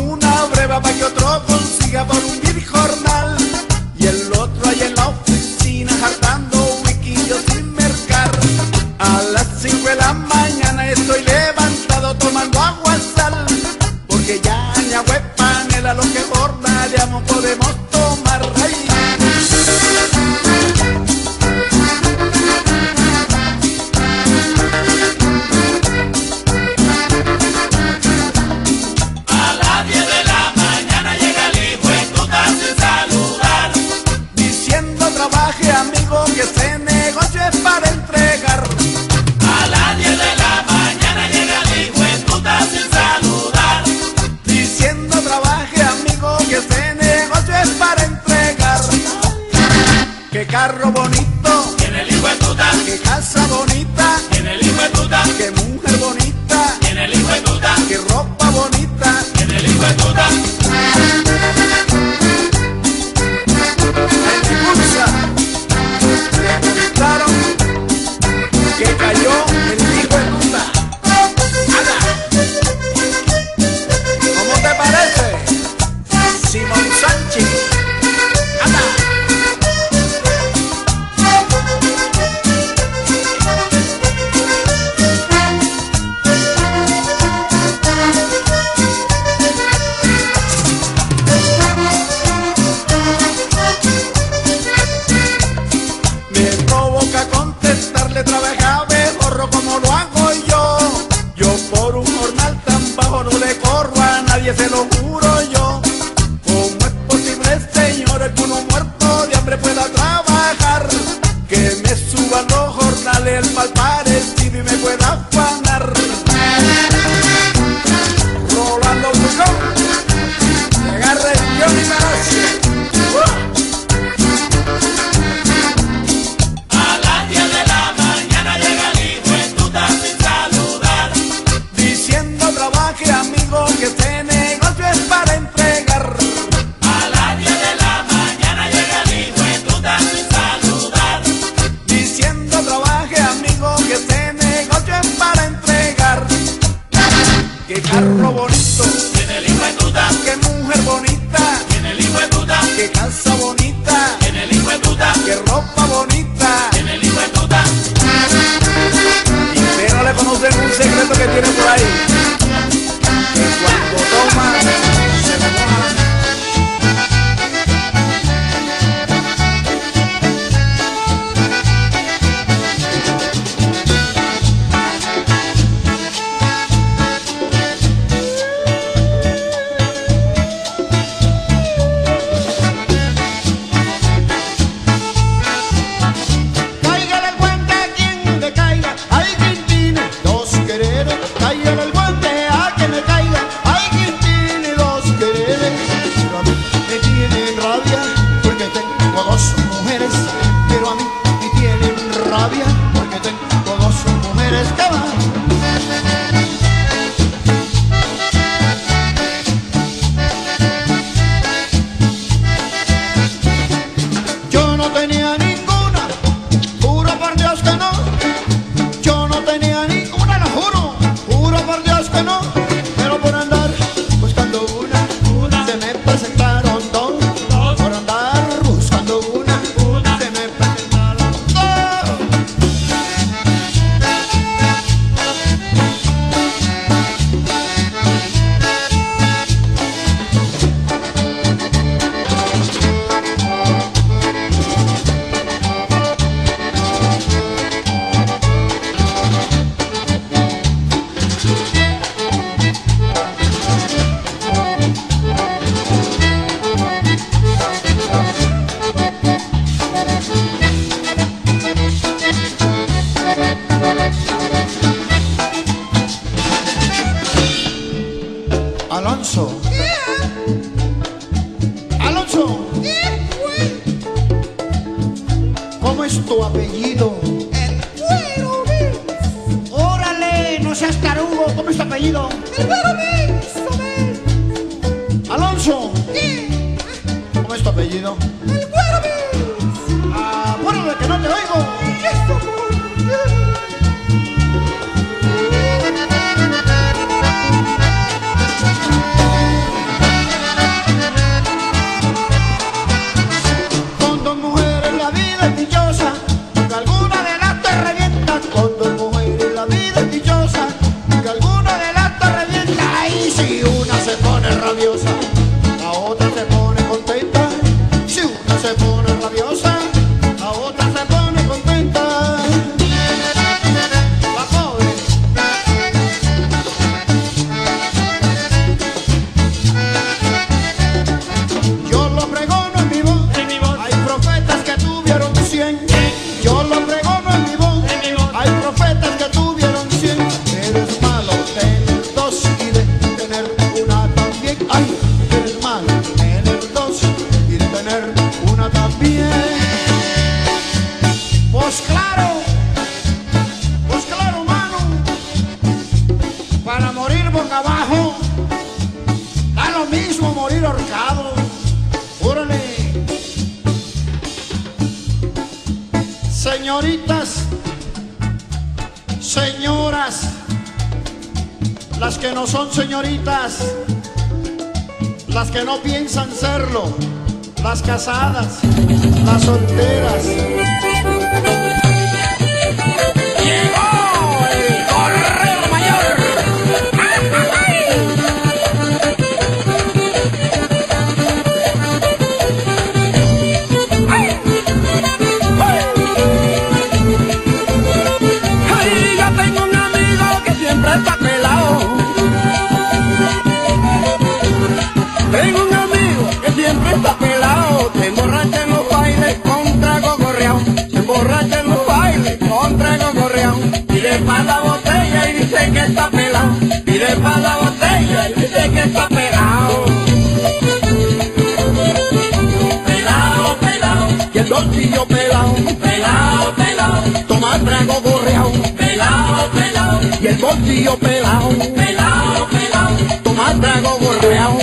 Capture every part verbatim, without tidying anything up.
una breva para que otro consiga por un mil jornal. Y el otro ahí en la oficina hartando wikillos sin mercar. A las cinco de la mañana estoy levantado tomando agua sal, porque ya ni agua de panela lo que jornaleamos podemos tomar. Ay. Amigo, que ese negocio es para entregar. A las diez de la mañana llega el hijo en puta sin saludar, diciendo trabaje amigo, que ese negocio es para entregar. Qué carro bonito tiene el hijo en puta, qué casa bonita tiene el hijo en puta, qué mujer bonita tiene el hijo en puta, qué ropa bonita tiene el hijo en puta. Que cayó el hijo de puta. ¡Anda! ¿Cómo te parece? Simón Sánchez. ¡Anda! Me provoca contestarle trabajar como lo hago yo. Yo por un jornal tan bajo no le corro a nadie, se lo juro yo. ¿Cómo es posible, señores, que uno muerto de hambre pueda trabajar? Que me suban los jornales el mal parecido y me pueda afanar. Rolando Bucón, que agarre yo mi gracia. Amigo, que este negocio es para entregar. A las diez de la mañana llega el hijo en puta sin saludar, diciendo trabaje amigo, que este negocio es para entregar. Qué carro bonito tiene el hijo en puta, qué mujer bonita tiene el hijo en puta, qué casa bonita tiene el hijo en puta, qué ropa bonita tiene el hijo en puta. Y ustedes no le conocen un secreto que tiene por ahí, que cuando toma se le moja. Cáigale el guante a quien le caiga, hay quien tiene dos quereres. Cáigale el guante a quien le caiga, hay quien tiene dos quereres. Pero a mí me tienen rabia porque tengo dos mujeres. Pero a mí me tienen rabia porque tengo dos mujeres. ¿Qué va? Yo no tenía ninguna, juro por Dios que no. Yo no tenía ninguna, lo juro, juro por Dios que no. Pero por andar buscando una, se me presentaron dos. Por andar buscando una, se me presentaron dos. Alonso. Alonso. ¿Cómo es tu apellido? El Güero Mix. Órale, no seas tarugo. ¿Cómo es tu apellido? El Güero Mix, Abel. Alonso. ¿Qué? ¿Cómo es tu apellido? El Güero Mix. Ah, bueno, de que no te oigo. Eso, amor. señoritas, señoras, las que no son señoritas, las que no piensan serlo, las casadas, las solteras. Llegó el correo mayor. Ay, yo tengo un amigo que siempre está pelado. Tengo un amigo que siempre está pelado. Se emborracha en los bailes con trago gorreado. Se emborracha en los bailes con trago gorreado. Pide pa' la botella y dice que está pelado. Pide pa' la botella y dice que está pelado. Pelado, pelado. Y el bolsillo pelado. Pelado, pelado. Toma trago gorreado. Pelado, pelado. Y el bolsillo pelado. Pelado, pelado. Toma trago gorreado.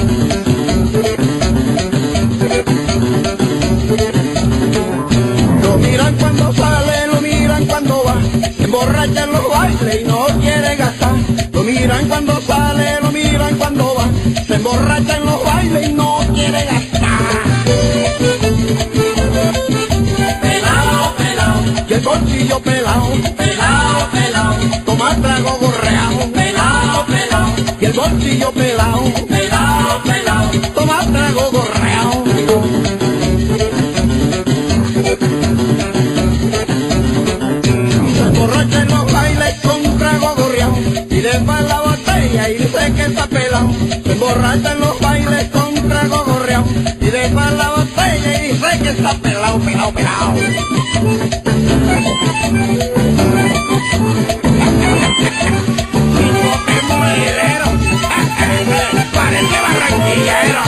Lo miran cuando sale, lo miran cuando va, se emborracha en los bailes y no quiere gastar. Lo miran cuando sale, lo miran cuando va, se emborracha en los bailes y no quiere gastar. Pelao, pelao, y el bolsillo pelao. Pelao, pelao, toma trago gorreao. Pelao, pelao, y el bolsillo pelao. Pelao, pelao, toma trago gorreao. Se emborracha en los bailes con trago gorreao. Pide pa' la botella y dice que está pelao. Se emborracha en los bailes con trago gorreao. Pide pa' la botella y dice que está pelao, pelao, pelao. Parece barranquillero.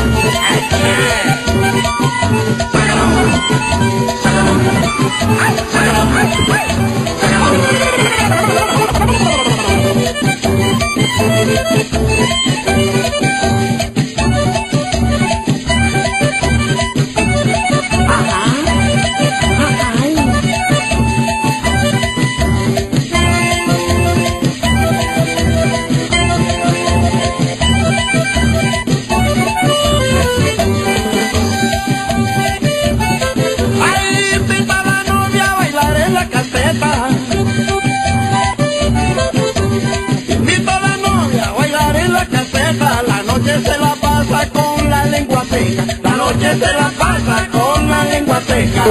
Se la pasa con la lengua seca, la noche se la pasa con la lengua seca.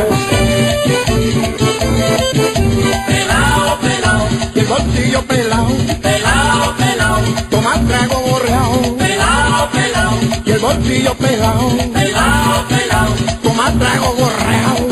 Pelao, pelao, y el bolsillo pelao. Pelao, pelao, toma trago gorreao. Pelao, pelao, y el bolsillo pelao. Pelao, pelao, toma trago gorreao.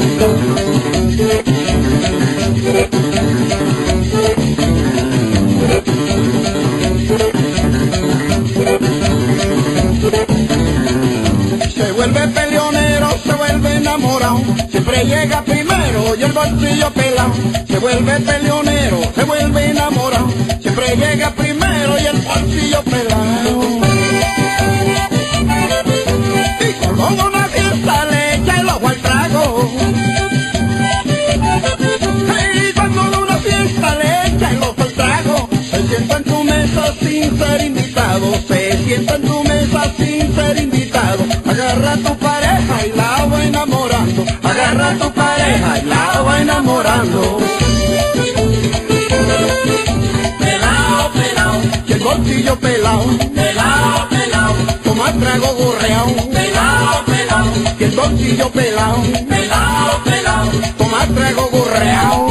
Se vuelve peleonero, se vuelve enamorado, siempre llega primero y el bolsillo pelao. Se vuelve peleonero, se vuelve enamorado, siempre llega primero y el bolsillo pelao. Y cuando una fiesta le echa el ojo al trago. Y cuando una fiesta le echa el ojo al trago, se sienta en tu mesa sin ser invitado. Se sienta en tu mesa sin ser invitado. Agarra a tu pareja y la va enamorando. Agarra a tu pareja y la va enamorando. Pelao, pelao, y el bolsillo pelao. Pelao, pelao, toma trago gorreao. Pelao, pelao, y el bolsillo pelao. Pelao, pelao, toma trago gorreao.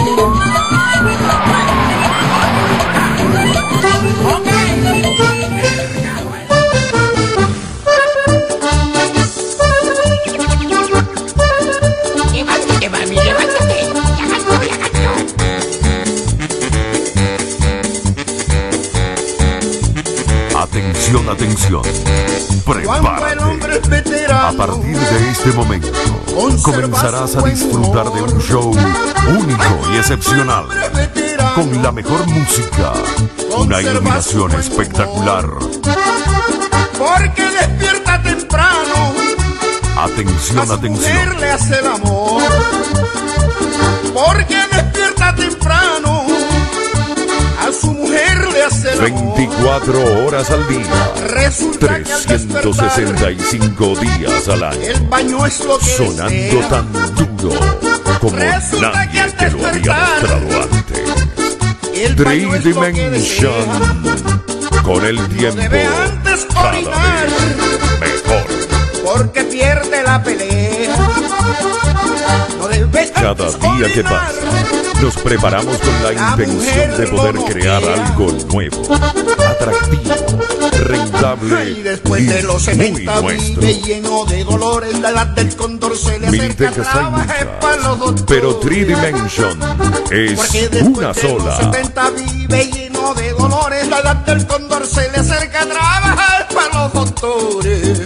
Atención, atención. Prepárate. A partir de este momento, comenzarás a disfrutar de un show único y excepcional. Con la mejor música, una iluminación espectacular. Porque despierta temprano. Atención, A su atención. mujer le hace el amor. porque despierta temprano, a su mujer le hace el amor. veinticuatro horas al día, Resulta que al trescientos sesenta y cinco días al año, el baño es lo que sonando desea. tan duro como Resulta que nadie al te lo había despertar, mostrado antes. El baño es lo que Tridimension, desea. con el tiempo debe antes cada orinar, vez mejor. porque pierde la pelea. No debe Cada antes día que orinar, pasa, nos preparamos con la La intención mujer de poder lo crear noquea. algo nuevo, atractivo, rentable y después de los y muy setenta nuestro. vive lleno de dolores. La edad del cóndor se le acerca, Militecas hay trabaja es para los muchas, doctores. pero Tridimension Porque es después una de sola. los setenta vive lleno de dolores. La edad del cóndor se le acerca, trabaja es para los doctores.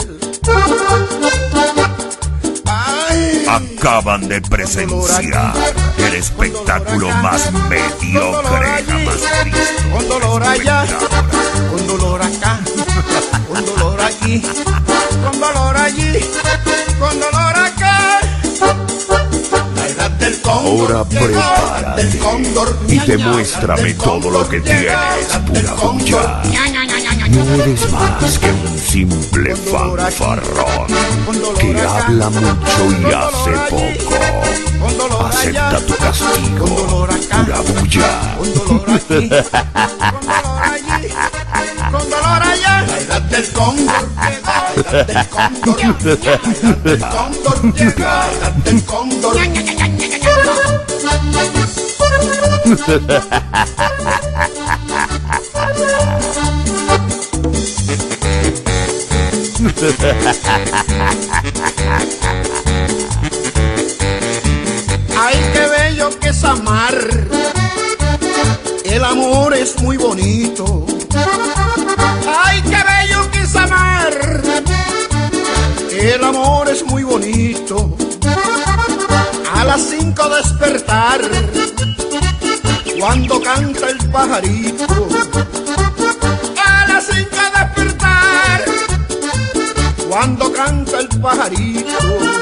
Ay, Acaban de presenciar el espectáculo más mediocre jamás visto. con dolor allá, con dolor acá, con dolor aquí, con dolor allí, con dolor acá. La edad del cóndor Ahora llegó, prepárate del cóndor, y ña, ña, demuéstrame del todo lo que cóndor llega, tienes, del pura cóndor, bulla. ña, ña, ña, ña, ña, No eres más que un simple Con dolor aquí, fanfarrón con dolor que acá, habla mucho y con hace dolor allí, poco. con dolor Acepta allá, tu castigo, con dolor acá, pura bulla. con dolor aquí, con dolor allí, con dolor allá. La edad del cóndor llegó, la edad del cóndor, la edad del cóndor llegó, la edad del cóndor. Ay, qué bello que es amar. El amor es muy bonito. Ay, qué bello que es amar. El amor es muy bonito. A las cinco despertar, cuando canta el pajarito. A las cinco despertar, cuando canta el pajarito.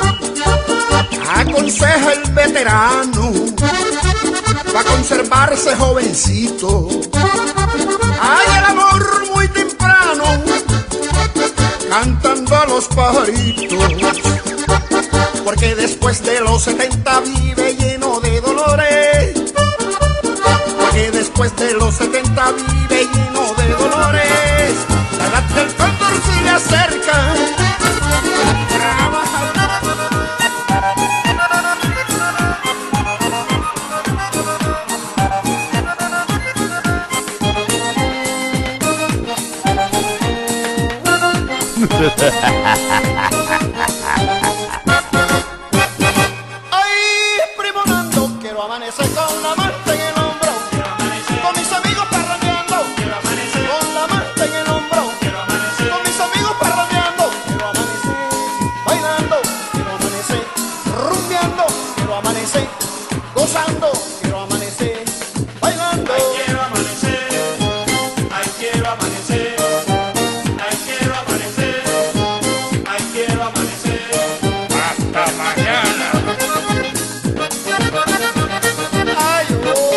Aconseja el veterano para conservarse jovencito. Hay el amor muy temprano, cantando a los pajaritos, porque después de los setenta vive lleno de dolores. Porque después de los setenta vive lleno de dolores. La edad del cóndor se le acerca, trabaja. Ay, primo Nando, quiero amanecer con la manta en el hombro, con mis amigos parrandeando, con la manta en el hombro, con mis amigos parrandeando. Quiero amanecer bailando, quiero amanecer rumbeando, quiero amanecer gozando, quiero amanecer bailando. Ay, quiero amanecer, ay, quiero amanecer, ay, quiero amanecer, ay, quiero amanecer. Hasta mañana. Ay, oh.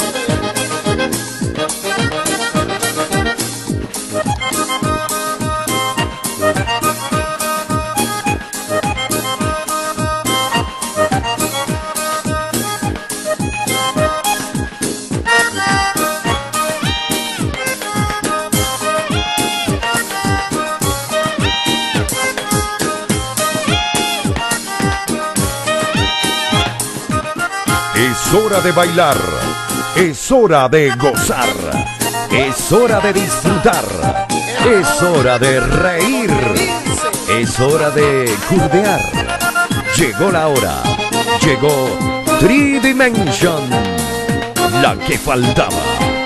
Es hora de bailar, es hora de gozar, es hora de disfrutar, es hora de reír, es hora de curdear. Llegó la hora, llegó Tridimension, la que faltaba.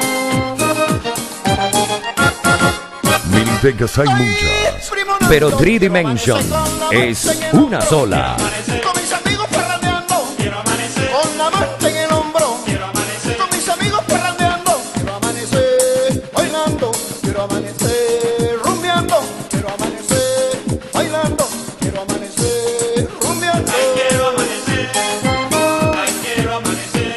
Militecas hay muchas, pero Tridimension es una sola. Con mis amigos parrandeando, con la manta en el hombro, con mis amigos parrandeando. Quiero amanecer bailando, quiero amanecer rumbeando, quiero amanecer bailando, quiero amanecer rumbeando. Ay, quiero amanecer, ay, quiero amanecer,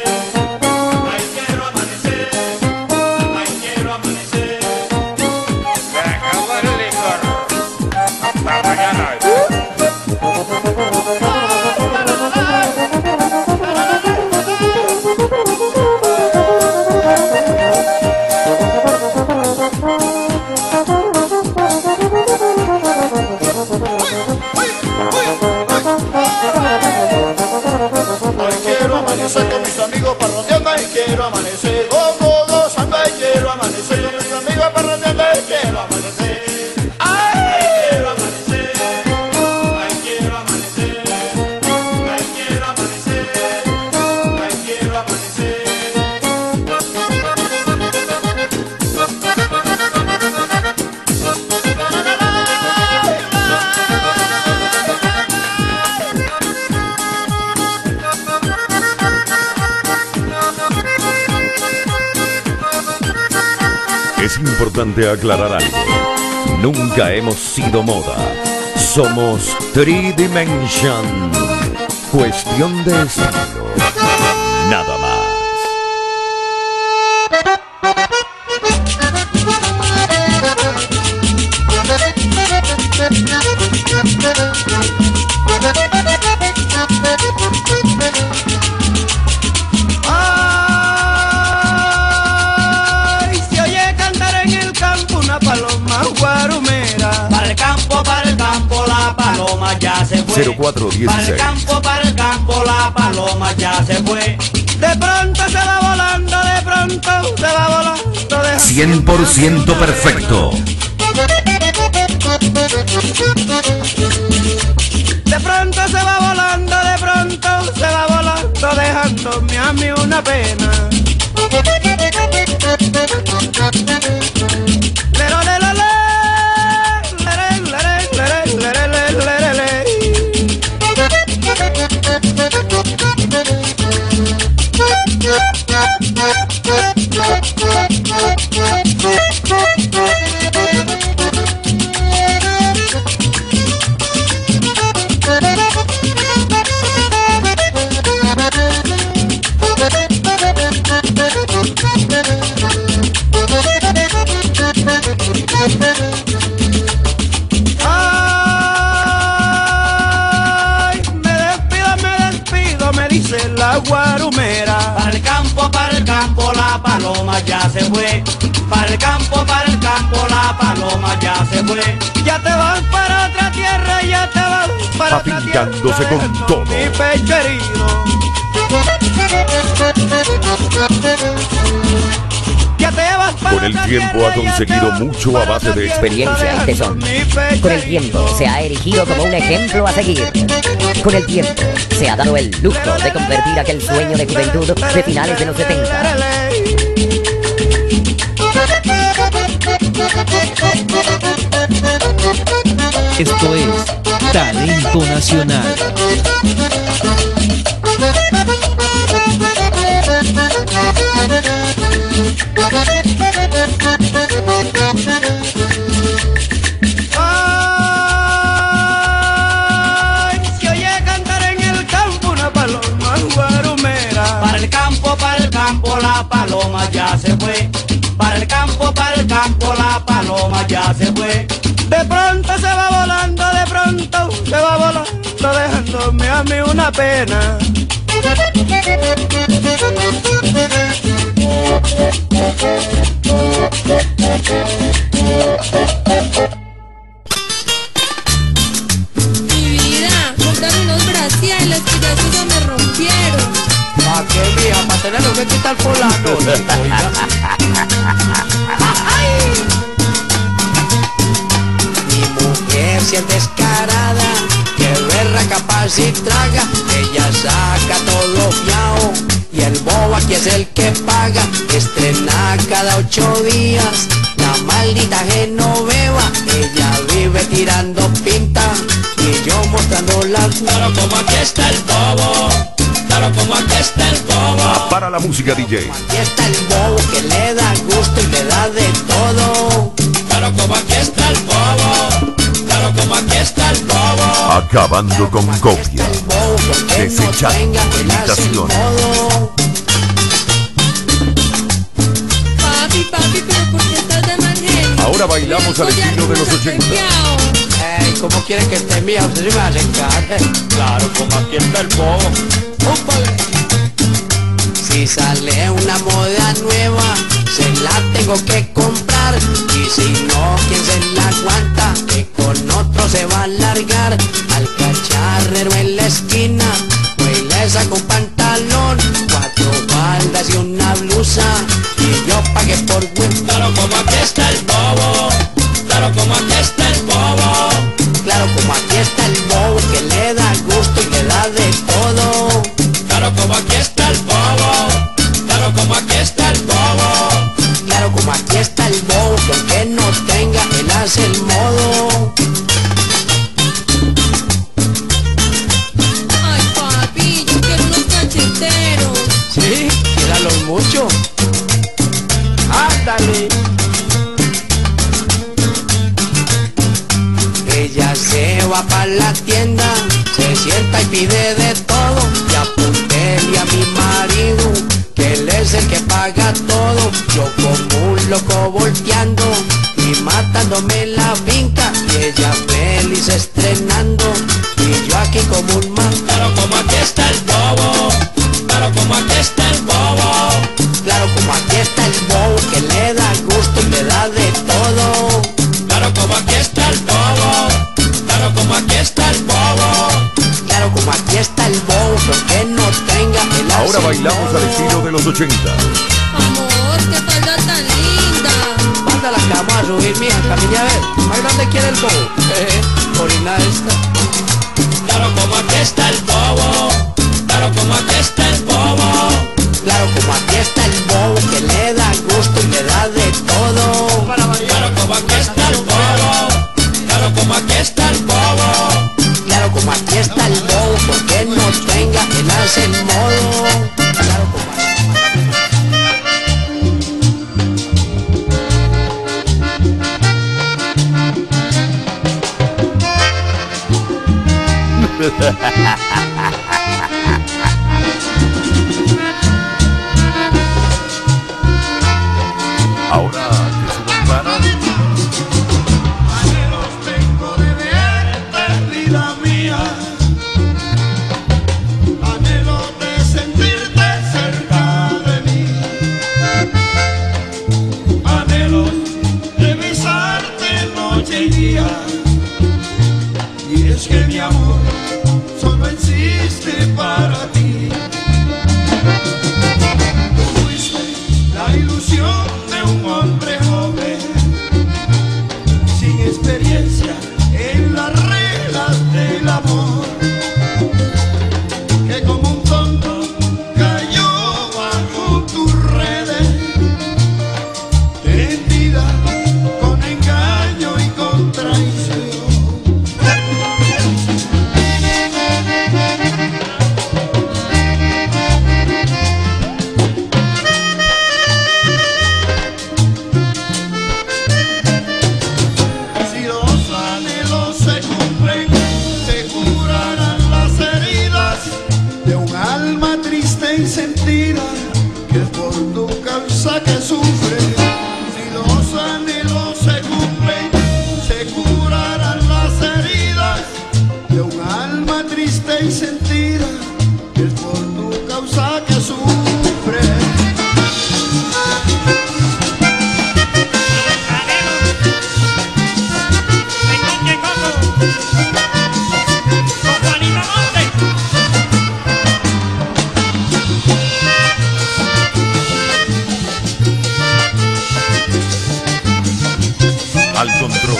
importante aclarar algo. Nunca hemos sido moda. Somos Three Dimension. Cuestión de estilo. Nada más. Ay, se oye cantar en el campo una paloma guarumera. Para el campo, para el campo, la paloma ya se fue. cero cuatro dieciséis. Para el campo, para el campo, la paloma ya se fue. De pronto se va volando, de pronto se va volando. De... cien por ciento perfecto. De pronto se va volando, de pronto se va volando, dejándome a mí una pena. Lero, lero, le, lere, lere, lere, lere, lere, lere, lere. Ay, me despido, me despido, me dice la guarumera. Para el campo, para el campo, la paloma ya se fue. Para el campo, para el campo, la paloma ya se fue. Ya te vas para otra tierra, ya te vas para otra tierra. Afincándose con todo. Mi pecho herido. Ya te vas para Con el otra tiempo tierra, ha conseguido ya te vas mucho a para base otra de tierra, experiencia y tesón. mi pecho Con el tiempo herido. se ha erigido como un ejemplo a seguir. Con el tiempo se ha dado el lujo de convertir aquel sueño de juventud de finales de los setenta. Esto es Talento Nacional. Ay, se oye cantar en el campo una paloma guarumera. Para el campo, para el campo, la paloma ya se fue. Para el campo, para el campo, la paloma ya se fue. De pronto se va volando, de pronto se va volando, dejándome a mí una pena. Mi vida, cómprame unos brasieres que ya esos se me rompieron. ¿Para qué, mija? ¿Para tenerlo que quitar por la noche? Mi mujer si es descarada, que berra capaz y traga, ella saca todo fiao, y el bobo aquí es el que paga. Estrena cada ocho días, la maldita Genoveva, ella vive tirando pinta, y yo mostrando las... Claro, como aquí está el bobo, claro, como aquí está el bobo. Para la música D J. Aquí está el bobo que le da gusto y le da de todo. Claro, como aquí está el bobo, claro, como aquí está el bobo. Acabando con copia. El bobo que no Desechando tenga, él hace imitaciones. modo. Papi, papi, pero ¿por qué estás de mal genio? Ahora bailamos al Mira, estilo de los está ochenta. pegado. Ey, ¿cómo quieren que esté mía? Usted se me va a acercar. Claro, como aquí está el bobo. Si sale una moda nueva, se la tengo que comprar. Y si no, ¿quién se la aguanta? Que con otro se va a largar. Al cacharrero en la esquina, pues le saco un pantalón, cuatro faldas y una blusa, y yo pagué por web. Claro, como aquí está el bobo, claro, como aquí está el bobo, claro, como aquí está el bobo que le da gusto y le da de todo. Claro, como aquí está el bobo, claro, como aquí está el bobo, claro, como aquí está el bobo que aunque no tenga, él hace el modo. Ay, papi, yo quiero unos cacheteros. Sí, quédalos mucho. Ándale. en la tienda, se sienta y pide de todo. Y apúntele a mi marido, que él es el que paga todo. Yo como un loco volteando y matándome en la finca, y ella feliz estrenando, y yo aquí como un man. Claro, como aquí está el bobo, claro, como aquí está el bobo, Claro, como aquí está el bobo, que le da gusto y le da de todo. claro, como aquí está el bobo, claro, como aquí está el bobo. Claro, como aquí está el bobo, que no tenga el Ahora hace bailamos modo. al estilo de los ochenta. Amor, qué falda tan linda. Manda la cama a subir, mija, camine a ver. Más grande quiere el bobo. Eh, orina esta. Claro, como aquí está el bobo, claro, como aquí está el bobo, Claro, como aquí está el bobo, que le da gusto y le da de todo. claro, como aquí está el bobo, claro, como aquí está el bobo. Claro, como aquí está el bobo, porque no tenga el hace modo. Claro, como Ahora que suban para. Anhelos tengo de verte, vida mía. Anhelo de sentirte cerca de mí. Anhelo de besarte noche y día. Y es que mi amor solo existe para ti. Tú fuiste la ilusión de un hombre joven, sin experiencia en las reglas del amor, que como un tonto cayó bajo tus redes, tendida con engaño y con traición. Si los anhelos se cumplen, se curarán las heridas de un alma triste y sentida, que es por tu causa que sufre. Si los anhelos se cumplen, se curarán las heridas de un alma triste y sentida, que es por tu causa que sufre. Al control.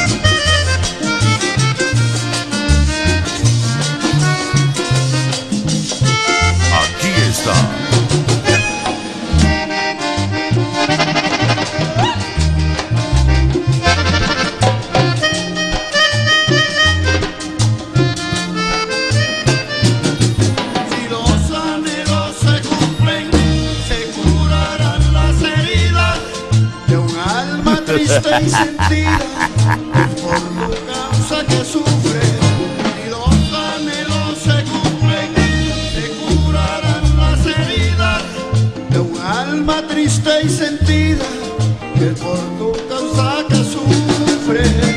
Aquí está. Si los anhelos se cumplen, se curarán las heridas de un alma triste y sentida, es por tu causa que sufre. Si los anhelos se cumplen, se curarán las heridas de un alma triste y sentida, es por tu causa que sufre.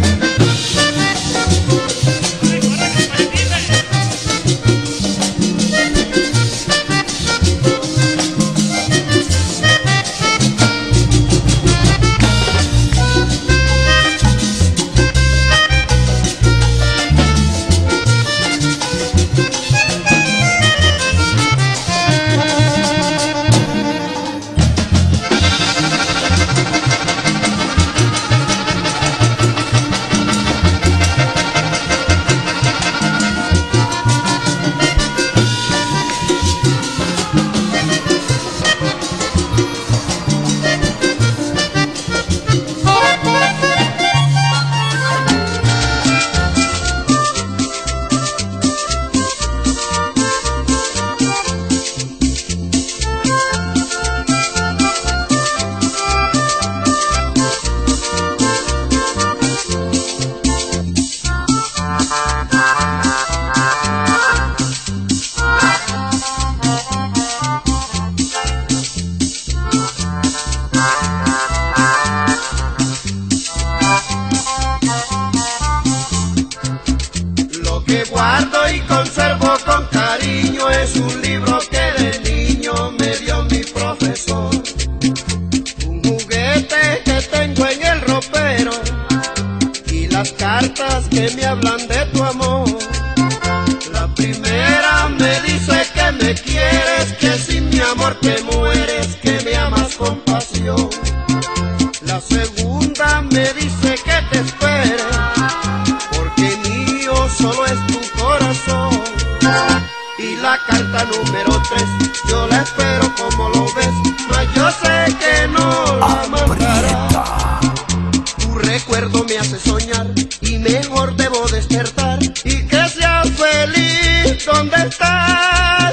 guardo y conservo con cariño es un libro que de niño me dio mi profesor. Un juguete que tengo en el ropero y las cartas que me hablan de tu amor. La primera me dice que me quieres, que sin mi amor te mueres, que me amas con pasión. La segunda me dice que te espere, porque mío solo es tu corazón. Y la carta número tres, yo la espero como lo ves, mas yo sé que no la mandará. Tu recuerdo me hace soñar y mejor debo despertar. Y que seas feliz donde estás.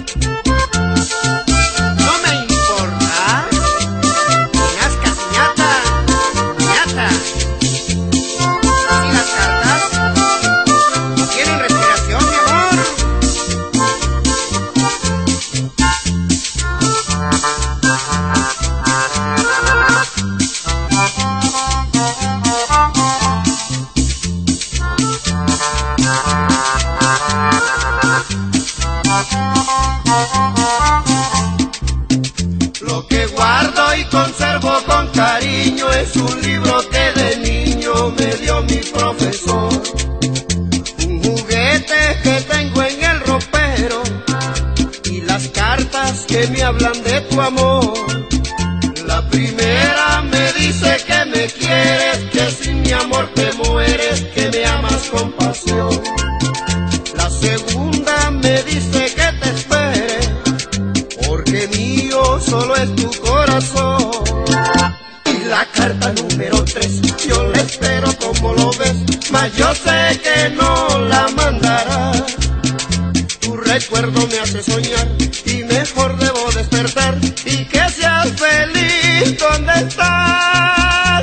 No me importa. Ñasca, ñata, ñata. ¿Y las cartas? ¿No tienen respiración, mi amor? Lo que guardo y conservo con cariño es un libro que de niño me dio mi profesor. Un juguete que tengo en el ropero y las cartas que me hablan de tu amor. La primera me dice que me quieres, que sin mi amor te mueres, que me amas con pasión. La segunda me dice que te espere, porque mío solo es tu corazón. Y la carta número tres, yo la espero como lo ves, mas yo sé que no la mandará. Tu recuerdo me hace soñar y mejor debo despertar. Y que seas feliz donde estás.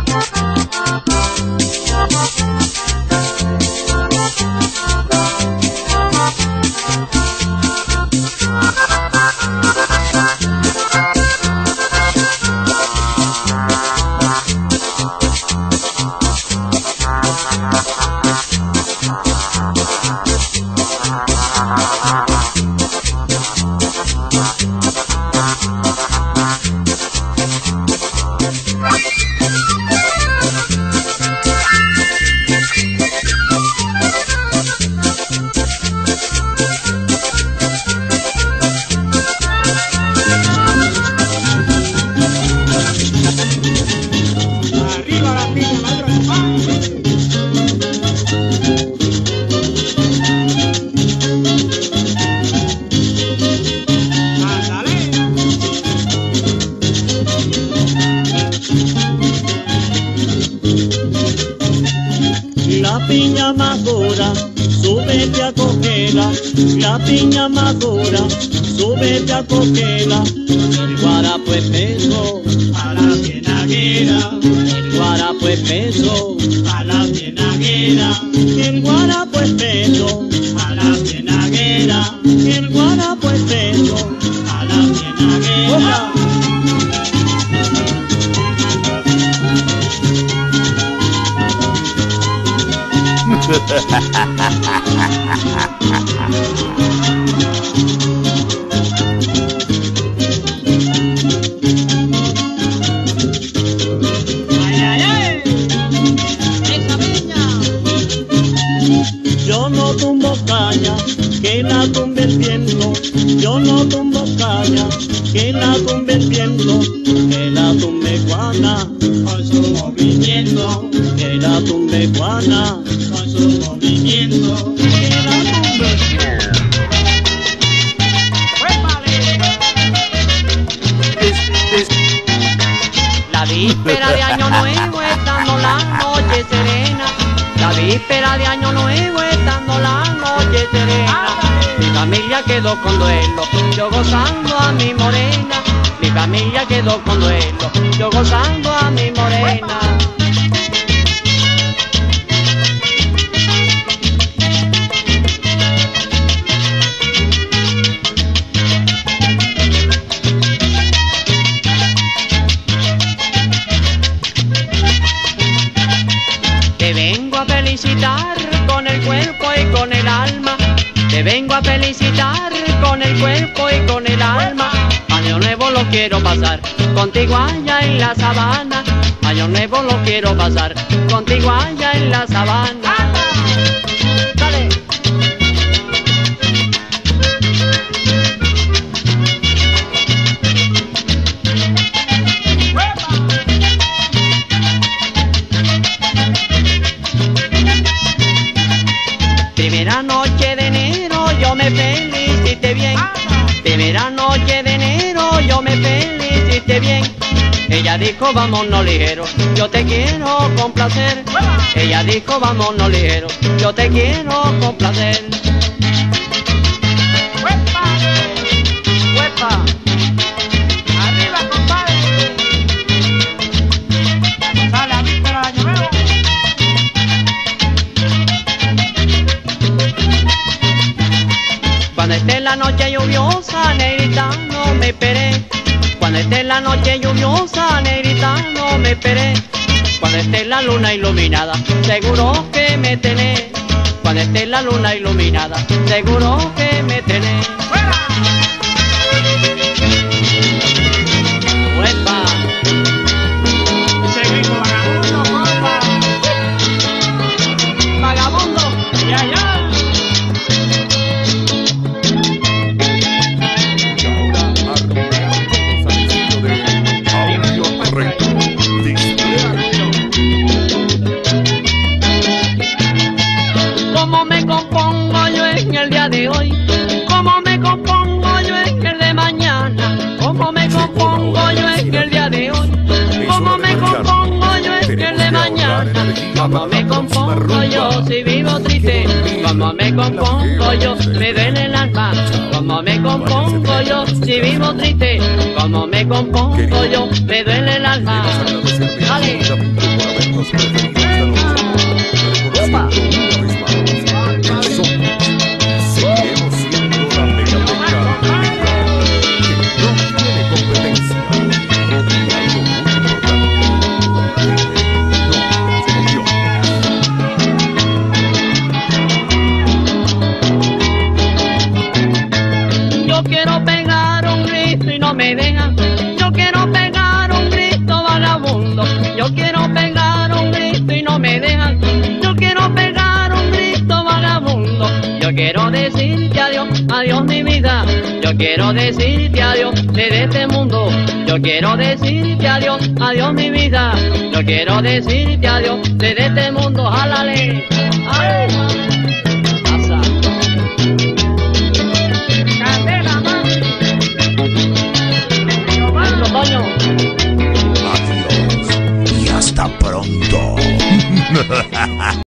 La piña madura, súbete a cogerla. La piña madura, súbete a cogerla. El guarapo es peso a la cienaguera. El guarapo es peso a la cienaguera. El guarapo es peso a la cienaguera. El guarapo es peso a la cienaguera. Ay, ay, ay. Esa piña. Yo no tumbo caña, que la tumbe el viento. Yo no tumbo caña, que la tumbe el viento. Que la tumbe Juana con su movimiento. Que la tumbe Juana con su movimiento. Que la tumbe. La víspera de Año Nuevo estando la noche serena. La víspera de Año Nuevo estando la noche serena. Mi familia quedó con duelo, yo gozando a mi morena. Mi familia quedó con duelo, yo gozando a mi morena. Te vengo a felicitar con el cuerpo y con el alma. Te vengo a felicitar con el cuerpo y con el alma. Año nuevo lo quiero pasar contigo allá en la sabana. Año nuevo lo quiero pasar contigo allá en la sabana. Dale. Primera noche de enero yo me felicité bien. Primera noche de enero yo me felicité bien. Ella dijo vámonos ligero, yo te quiero complacer. Ella dijo vámonos ligero, yo te quiero complacer. ¡Huepa! ¡Huepa! ¡Arriba, compadre! ¡Sale a víspera de Año Nuevo! Cuando esté la noche lluviosa, negrita, no me esperé. Cuando esté la noche lluviosa, negrita, no me esperé. Cuando esté la luna iluminada, seguro que me tenés. Cuando esté la luna iluminada, seguro que me tenés. ¡Huepa! Ese grito vagabundo, compa. Vagabundo, ya, ya. ¿Cómo me compongo yo en el día de hoy? ¿Cómo me compongo yo en el de mañana? ¿Cómo me compongo yo en el día de hoy? ¿Cómo me compongo yo en el de mañana? ¿Cómo me compongo yo si vivo triste? ¿Cómo me compongo yo? Me duele el alma. ¿Cómo me compongo yo si vivo triste? ¿Cómo me compongo yo? Me duele el alma. Dale. Opa. Yo quiero pegar un grito y no me dejan. Yo quiero pegar un grito vagabundo. Yo quiero pegar un grito y no me dejan. Yo quiero pegar un grito vagabundo. Yo quiero decirte adiós, adiós mi vida. Yo quiero decirte adiós desde este mundo. Yo quiero decirte adiós, adiós mi vida. Yo quiero decirte adiós desde este mundo. ¡Jálale! ¡Ay! ¡Pasa! ¡Candela, man! Toño. Adiós y hasta pronto.